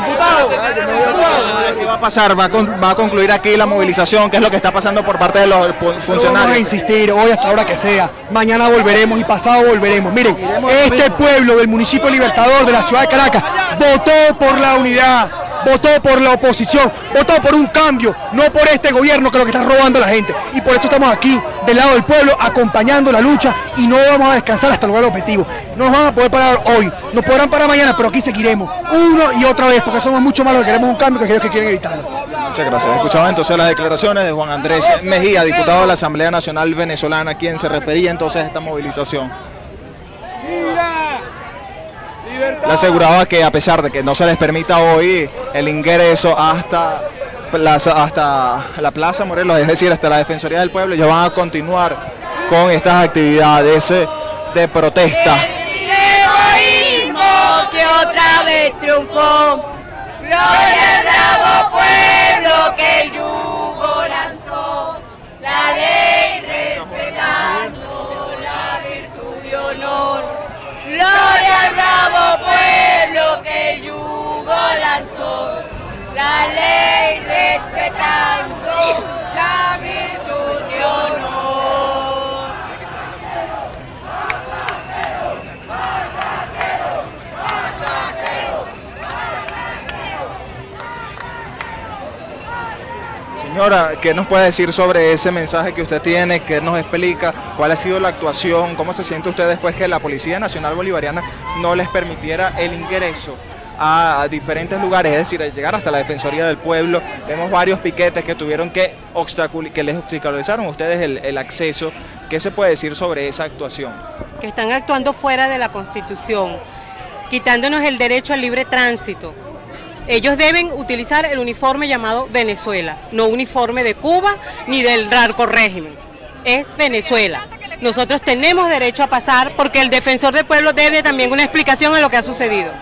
¿qué va a pasar? ¿Va a concluir aquí la movilización? ¿Qué es lo que está pasando por parte de los funcionarios? Vamos a insistir hoy hasta la hora que sea. Mañana volveremos y pasado volveremos. Miren, este pueblo del municipio Libertador de la ciudad de Caracas votó por la unidad, votó por la oposición, votó por un cambio, no por este gobierno que es lo que está robando a la gente. Y por eso estamos aquí, del lado del pueblo, acompañando la lucha y no vamos a descansar hasta lograr el objetivo. No nos van a poder parar hoy, nos podrán parar mañana, pero aquí seguiremos una y otra vez, porque somos mucho más los que queremos un cambio que aquellos que quieren evitarlo. Muchas gracias. Escuchamos entonces las declaraciones de Juan Andrés Mejía, diputado de la Asamblea Nacional Venezolana, quien se refería entonces a esta movilización. Le aseguraba que a pesar de que no se les permita hoy el ingreso hasta la Plaza Morelos, es decir, hasta la Defensoría del Pueblo, ellos van a continuar con estas actividades de protesta. El egoísmo que otra vez triunfó, gloria al bravo pueblo que el yugo lanzó, la ley respetando la virtud y honor. Gloria al bravo pueblo que el yugo lanzó, la ley respetando la virtud y honor. Señora, ¿qué nos puede decir sobre ese mensaje que usted tiene? ¿Qué nos explica? ¿Cuál ha sido la actuación? ¿Cómo se siente usted después que la Policía Nacional Bolivariana no les permitiera el ingreso a diferentes lugares, es decir, llegar hasta la Defensoría del Pueblo? Vemos varios piquetes que tuvieron que les obstaculizaron a ustedes el acceso. ¿Qué se puede decir sobre esa actuación? Que están actuando fuera de la Constitución, quitándonos el derecho al libre tránsito. Ellos deben utilizar el uniforme llamado Venezuela, no uniforme de Cuba ni del narco régimen. Es Venezuela. Nosotros tenemos derecho a pasar porque el defensor del pueblo debe también una explicación a lo que ha sucedido.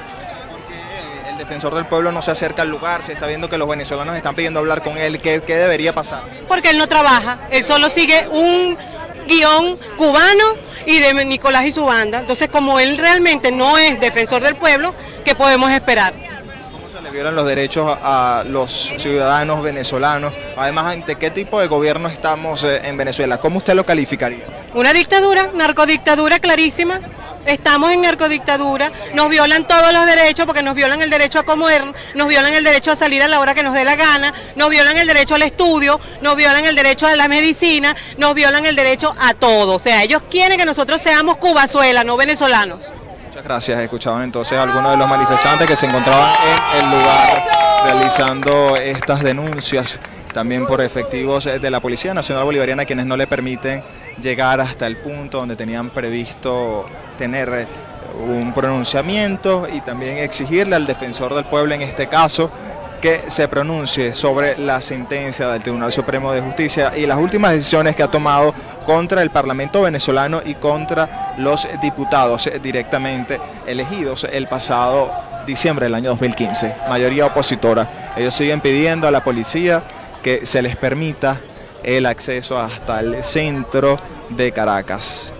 El defensor del pueblo no se acerca al lugar, se está viendo que los venezolanos están pidiendo hablar con él. ¿Qué debería pasar? Porque él no trabaja, él solo sigue un guión cubano y de Nicolás y su banda. Entonces, como él realmente no es defensor del pueblo, ¿qué podemos esperar? Le violan los derechos a los ciudadanos venezolanos. Además, ¿ante qué tipo de gobierno estamos en Venezuela? ¿Cómo usted lo calificaría? Una dictadura, narcodictadura clarísima. Estamos en narcodictadura, nos violan todos los derechos porque nos violan el derecho a comer, nos violan el derecho a salir a la hora que nos dé la gana, nos violan el derecho al estudio, nos violan el derecho a la medicina, nos violan el derecho a todo. O sea, ellos quieren que nosotros seamos Cubazuela, no venezolanos. Muchas gracias. Escuchaban entonces a algunos de los manifestantes que se encontraban en el lugar realizando estas denuncias, también por efectivos de la Policía Nacional Bolivariana, quienes no le permiten llegar hasta el punto donde tenían previsto tener un pronunciamiento, y también exigirle al defensor del pueblo, en este caso, que se pronuncie sobre la sentencia del Tribunal Supremo de Justicia y las últimas decisiones que ha tomado contra el Parlamento venezolano y contra los diputados directamente elegidos el pasado diciembre del año 2015, mayoría opositora. Ellos siguen pidiendo a la policía que se les permita el acceso hasta el centro de Caracas.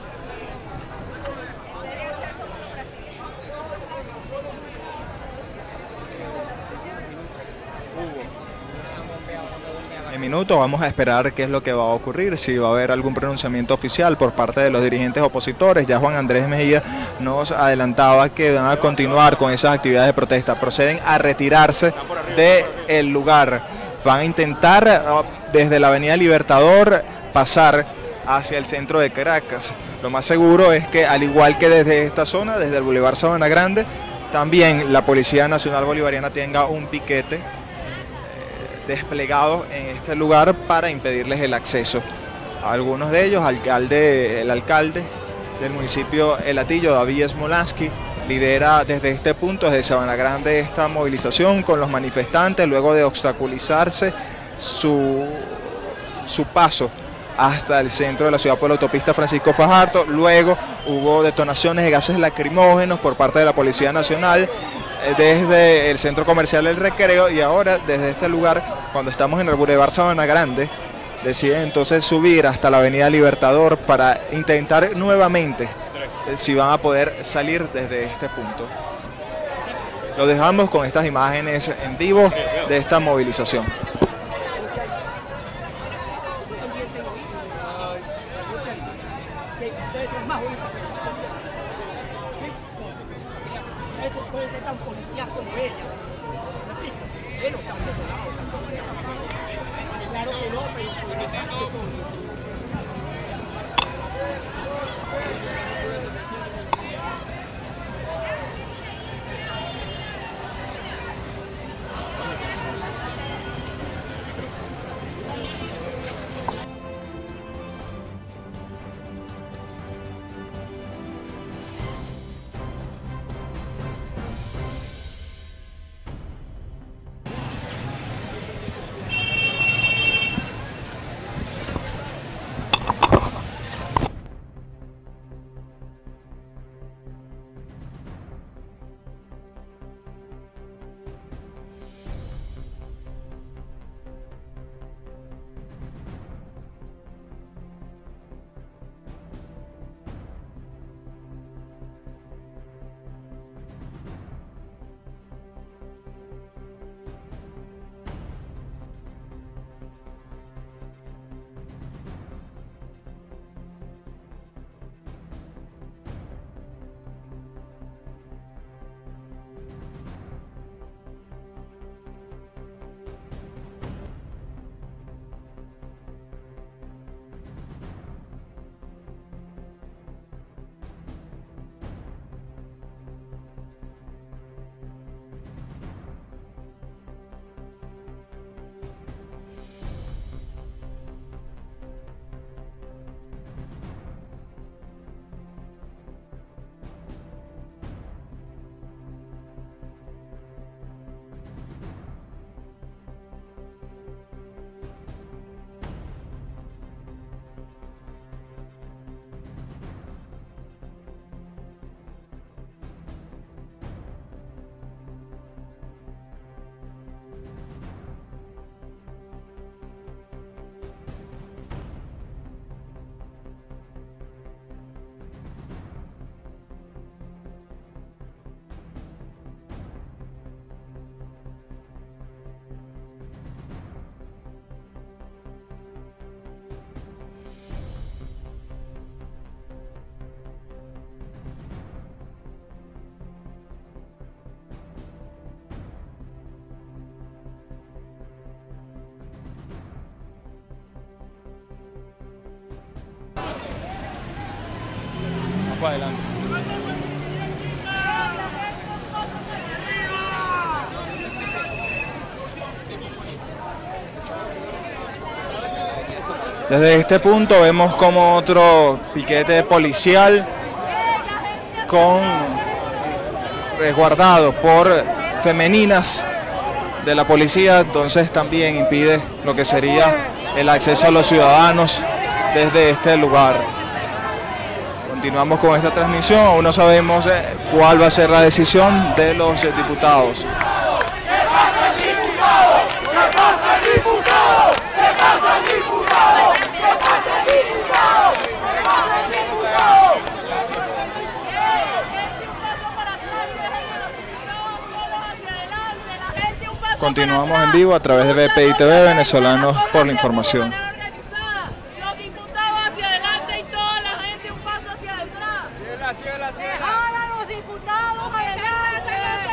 Minutos, vamos a esperar qué es lo que va a ocurrir, si va a haber algún pronunciamiento oficial por parte de los dirigentes opositores. Ya Juan Andrés Mejía nos adelantaba que van a continuar con esas actividades de protesta, proceden a retirarse del lugar, van a intentar desde la avenida Libertador pasar hacia el centro de Caracas. Lo más seguro es que, al igual que desde esta zona, desde el Boulevard Sabana Grande, también la Policía Nacional Bolivariana tenga un piquete desplegado en este lugar para impedirles el acceso. Algunos de ellos, el alcalde del municipio El Hatillo, David Smolansky, lidera desde este punto, desde Sabana Grande, esta movilización con los manifestantes, luego de obstaculizarse su paso hasta el centro de la ciudad por la autopista Francisco Fajardo. Luego hubo detonaciones de gases lacrimógenos por parte de la Policía Nacional desde el centro comercial El Recreo, y ahora desde este lugar, cuando estamos en el Boulevard Sabana Grande, deciden entonces subir hasta la avenida Libertador para intentar nuevamente si van a poder salir desde este punto. Lo dejamos con estas imágenes en vivo de esta movilización. Pueden ser tan policías como ella. Pero están desolados. Claro que no, pero Para adelante. Desde este punto vemos como otro piquete policial resguardado por femeninas de la policía, entonces también impide lo que sería el acceso a los ciudadanos desde este lugar. Continuamos con esta transmisión, aún no sabemos cuál va a ser la decisión de los diputados. ¡Que pase el diputado! ¡Que pase el diputado! Continuamos en vivo a través de BPI TV, Venezolanos por la Información. Los diputados hacia adelante y toda la gente un paso hacia atrás. Ahora los diputados adelante.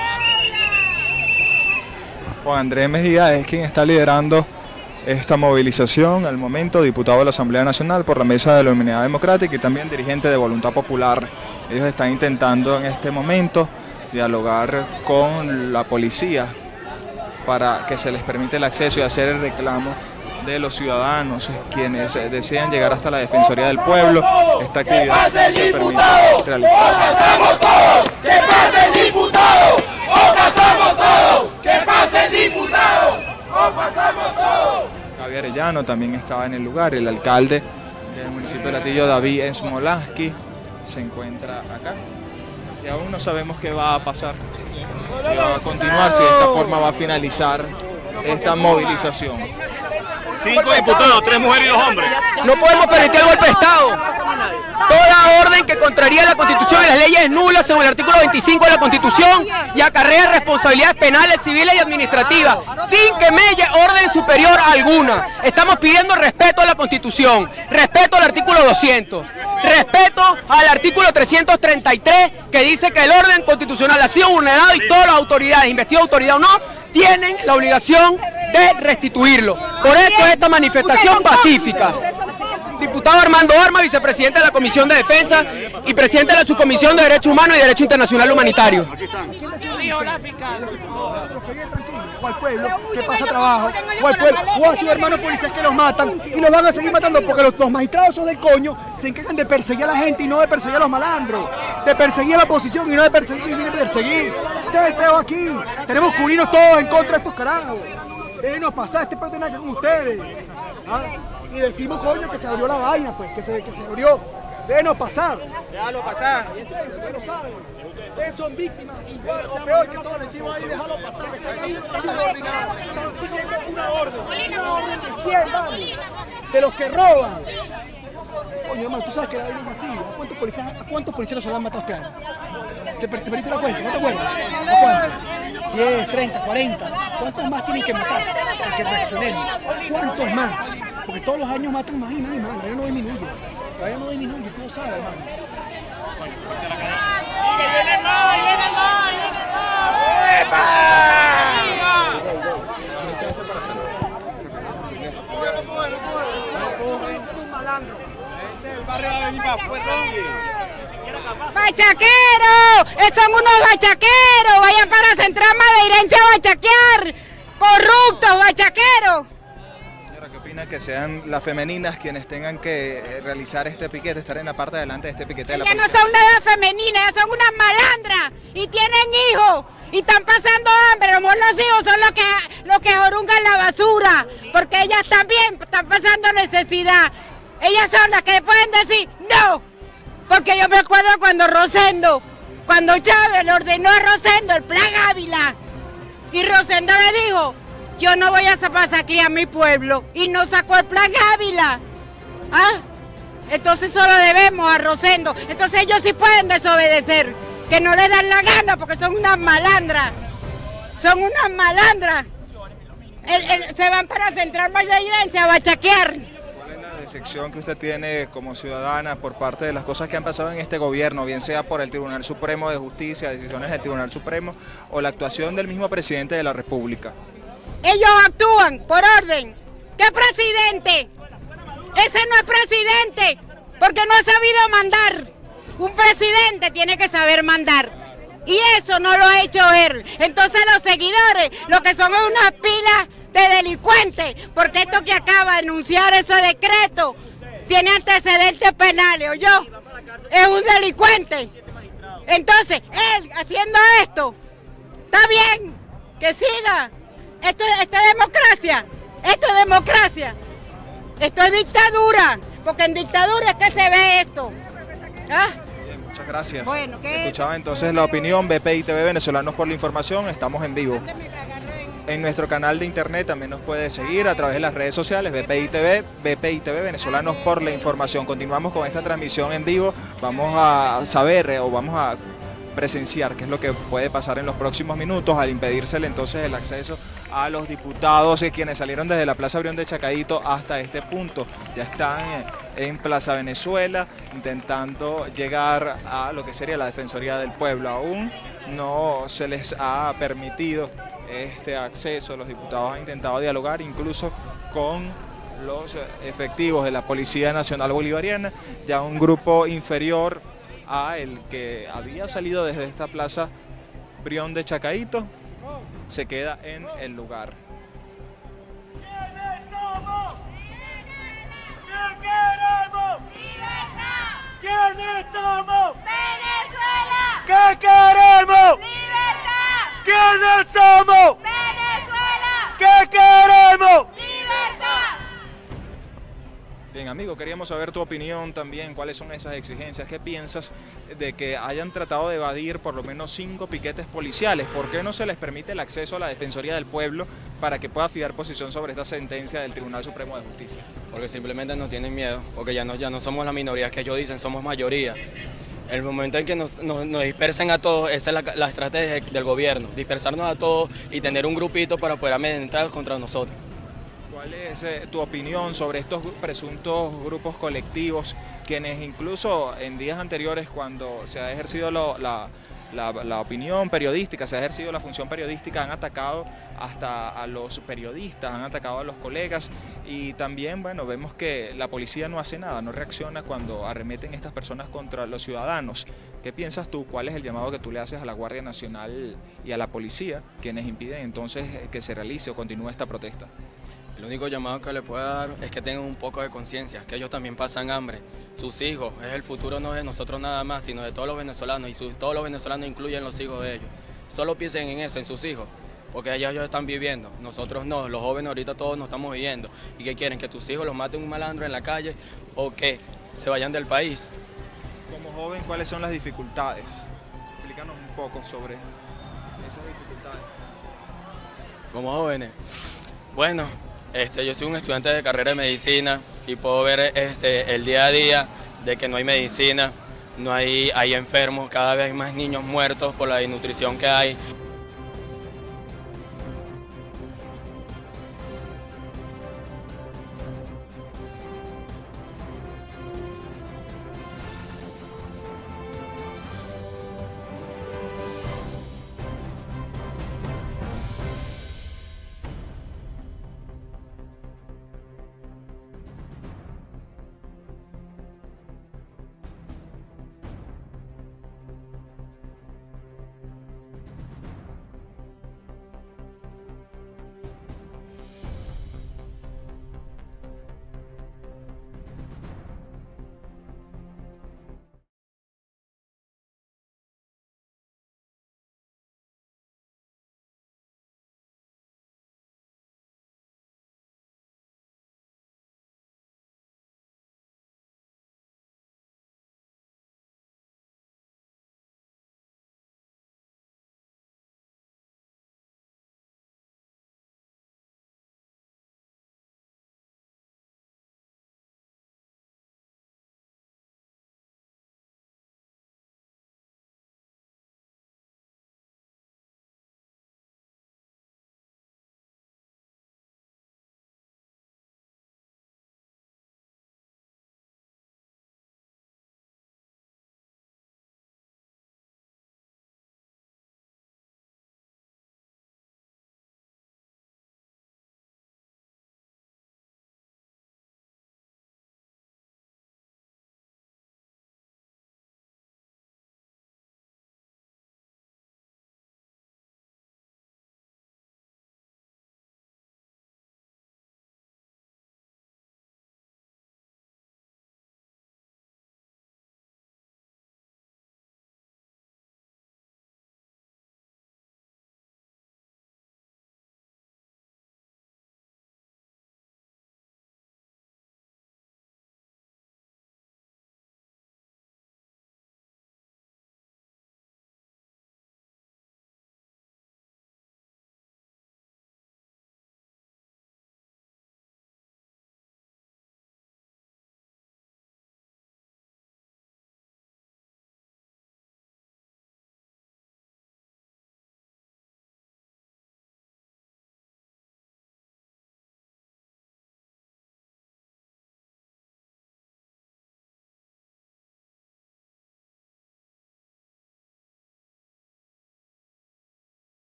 Juan Andrés Mejía es quien está liderando esta movilización al momento, diputado de la Asamblea Nacional por la Mesa de la Unidad Democrática y también dirigente de Voluntad Popular. Ellos están intentando en este momento dialogar con la policía para que se les permita el acceso y hacer el reclamo de los ciudadanos quienes desean llegar hasta la Defensoría del Pueblo. Esta actividad no se permite realizar. ¡O pasamos todos! ¡Que pase el diputado! ¡O pasamos todos! ¡Que pase el diputado! ¡O pasamos todos! Javier Arellano también estaba en el lugar, el alcalde del municipio de Latillo, David Smolansky, se encuentra acá. Y aún no sabemos qué va a pasar, si va a continuar, si de esta forma va a finalizar esta movilización. 5 diputados, 3 mujeres y 2 hombres. No podemos permitir el golpe de Estado. Toda orden que contraría la Constitución y las leyes es nula según el artículo 25 de la Constitución y acarrea responsabilidades penales, civiles y administrativas, sin que melle orden superior alguna. Estamos pidiendo respeto a la Constitución, respeto al artículo 200, respeto al artículo 333 que dice que el orden constitucional ha sido vulnerado y todas las autoridades, investigadas autoridad o no, tienen la obligación de restituirlo. Por eso esta manifestación pacífica. Diputado Armando Arma, vicepresidente de la Comisión de Defensa y presidente de la Subcomisión de Derechos Humanos y Derecho Internacional Humanitario. O al pueblo que pasa trabajo, o al pueblo, o a sus hermanos policías que los matan y los van a seguir matando porque los magistrados son del coño, se encargan de perseguir a la gente y no de perseguir a los malandros, de perseguir a la oposición y no de perseguir. Ese es el peo aquí. Tenemos que unirnos todos en contra de estos carajos. Déjenos pasar, este peo tiene que ver con ustedes. ¿Ah? Y decimos, coño, que se abrió la vaina, pues, que se abrió. Déjenos pasar. Déjalo pasar. Ustedes lo saben. Ustedes son víctimas igual o peor que todos los que ahí, déjalo pasar. Están ahí subordinados. Están siguiendo una orden. ¿Una orden de quién, vale? De los que roban. Oye, hermano, tú sabes que la vaina es así. ¿A cuántos policías se lo han matado este año? ¿Te perdiste la cuenta? ¿No te acuerdas? ¿A cuántos? 10, 30, 40. ¿Cuántos más tienen que matar para que reaccionemos? ¿Cuántos más? Porque todos los años matan más y más y más. La vaina no disminuye. La vaina no disminuye, tú lo sabes, hermano. ¡Vienen más! ¡Vienen más! ¡Vienen más! ¡Epa! ¡Bachaqueros! ¡Son unos bachaqueros! ¡Vayan para Central Madeirense a bachaquear! ¡Corruptos, bachaqueros! Señora, ¿qué opina que sean las femeninas quienes tengan que realizar este piquete, estar en la parte de adelante de este piquete de la Ellas policía? no son nada femeninas, ellas son unas malandras y tienen hijos y están pasando hambre. A lo mejor los hijos son los que orungan la basura, porque ellas también están pasando necesidad. Ellas son las que pueden decir no, porque yo me acuerdo cuando Chávez le ordenó a Rosendo el plan Ávila y Rosendo le dijo: yo no voy a masacrar a mi pueblo, y no sacó el plan Ávila. ¿Ah? Entonces solo debemos a Rosendo. Entonces ellos sí pueden desobedecer, que no les dan la gana porque son unas malandras. Son unas malandras. Se van para Central Madeirense a bachaquear. ¿Cuál es la decepción que usted tiene como ciudadana por parte de las cosas que han pasado en este gobierno, bien sea por el Tribunal Supremo de Justicia, decisiones del Tribunal Supremo o la actuación del mismo presidente de la República? Ellos actúan por orden. ¿Qué presidente? Ese no es presidente, porque no ha sabido mandar. Un presidente tiene que saber mandar. Y eso no lo ha hecho él. Entonces los seguidores, lo que son es unas pilas de delincuentes, porque esto que acaba de anunciar ese decreto tiene antecedentes penales, ¿oyó? Es un delincuente. Entonces, él haciendo esto, está bien, que siga. Esto es democracia, esto es democracia, esto es dictadura, porque en dictadura es que se ve esto. ¿Ah? Bien, muchas gracias. Bueno, escuchaba entonces la opinión, BPI TV, Venezolanos por la Información, estamos en vivo. En nuestro canal de internet también nos puede seguir a través de las redes sociales, BPI TV, Venezolanos por la Información. Continuamos con esta transmisión en vivo, vamos a saber o vamos a presenciar qué es lo que puede pasar en los próximos minutos al impedírsele entonces el acceso a los diputados quienes salieron desde la Plaza Brión de Chacaíto hasta este punto. Ya están en Plaza Venezuela intentando llegar a lo que sería la Defensoría del Pueblo. Aún no se les ha permitido este acceso. Los diputados han intentado dialogar incluso con los efectivos de la Policía Nacional Bolivariana, ya un grupo inferior a el que había salido desde esta Plaza Brión de Chacaíto se queda en el lugar. ¿Quiénes somos? ¿Qué queremos? ¡Libertad! ¿Quiénes somos? ¡Venezuela! ¿Qué queremos? ¡Libertad! ¿Quiénes somos? ¡Venezuela! ¿Qué queremos? ¡Libertad! Bien, amigo, queríamos saber tu opinión también, cuáles son esas exigencias, qué piensas de que hayan tratado de evadir por lo menos 5 piquetes policiales, ¿por qué no se les permite el acceso a la Defensoría del Pueblo para que pueda fijar posición sobre esta sentencia del Tribunal Supremo de Justicia? Porque simplemente no tienen miedo, porque ya no somos la minoría que ellos dicen, somos mayoría. El momento en que nos dispersen a todos, esa es la estrategia del gobierno, dispersarnos a todos y tener un grupito para poder amedrentar contra nosotros. ¿Cuál es tu opinión sobre estos presuntos grupos colectivos, quienes incluso en días anteriores, cuando se ha ejercido la opinión periodística, se ha ejercido la función periodística, han atacado hasta a los periodistas, han atacado a los colegas y también, bueno, vemos que la policía no hace nada, no reacciona cuando arremeten estas personas contra los ciudadanos? ¿Qué piensas tú? ¿Cuál es el llamado que tú le haces a la Guardia Nacional y a la policía, quienes impiden entonces que se realice o continúe esta protesta? El único llamado que le puedo dar es que tengan un poco de conciencia, que ellos también pasan hambre. Sus hijos, es el futuro no de nosotros nada más, sino de todos los venezolanos, y todos los venezolanos incluyen los hijos de ellos. Solo piensen en eso, en sus hijos, porque ellos están viviendo, nosotros no, los jóvenes ahorita todos nos estamos viviendo. ¿Y qué quieren? ¿Que tus hijos los mate un malandro en la calle o que se vayan del país? Como joven, ¿cuáles son las dificultades? Explícanos un poco sobre esas dificultades. Como jóvenes, bueno, yo soy un estudiante de carrera de medicina y puedo ver el día a día de que no hay medicina, hay enfermos, cada vez hay más niños muertos por la desnutrición que hay.